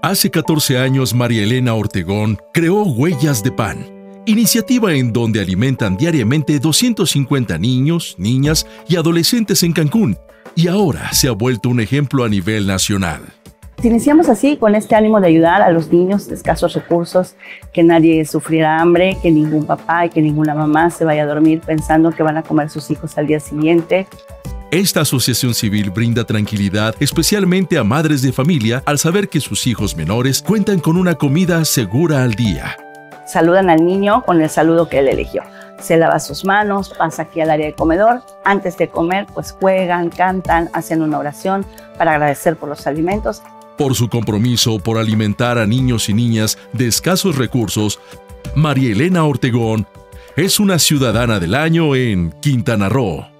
Hace 14 años, María Elena Ortegón creó Huellas de Pan, iniciativa en donde alimentan diariamente 250 niños, niñas y adolescentes en Cancún, y ahora se ha vuelto un ejemplo a nivel nacional. Iniciamos así, con este ánimo de ayudar a los niños de escasos recursos, que nadie sufriera hambre, que ningún papá y que ninguna mamá se vaya a dormir pensando que van a comer sus hijos al día siguiente. Esta asociación civil brinda tranquilidad especialmente a madres de familia al saber que sus hijos menores cuentan con una comida segura al día. Saludan al niño con el saludo que él eligió. Se lava sus manos, pasa aquí al área de comedor. Antes de comer, pues juegan, cantan, hacen una oración para agradecer por los alimentos. Por su compromiso por alimentar a niños y niñas de escasos recursos, María Elena Ortegón es una ciudadana del año en Quintana Roo.